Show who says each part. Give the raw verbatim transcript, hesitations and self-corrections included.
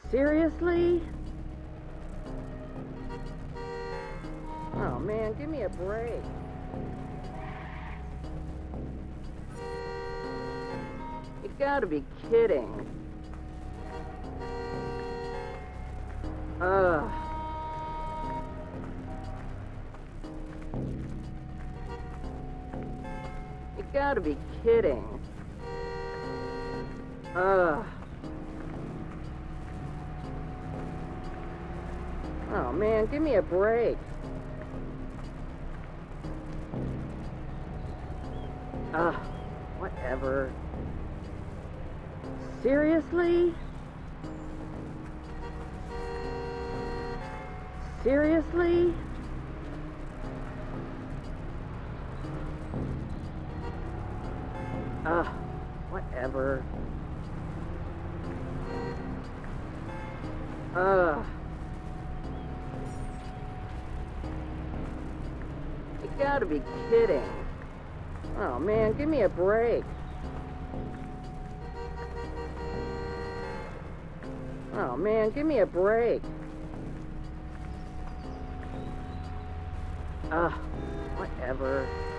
Speaker 1: Seriously? Oh man, give me a break. You gotta be kidding. Ugh. You gotta be kidding. Ugh. Oh man, give me a break. Ugh, whatever. Seriously? Seriously? Ugh, whatever. Ugh. You gotta be kidding. Oh man, give me a break. Oh man, give me a break. Ugh, whatever.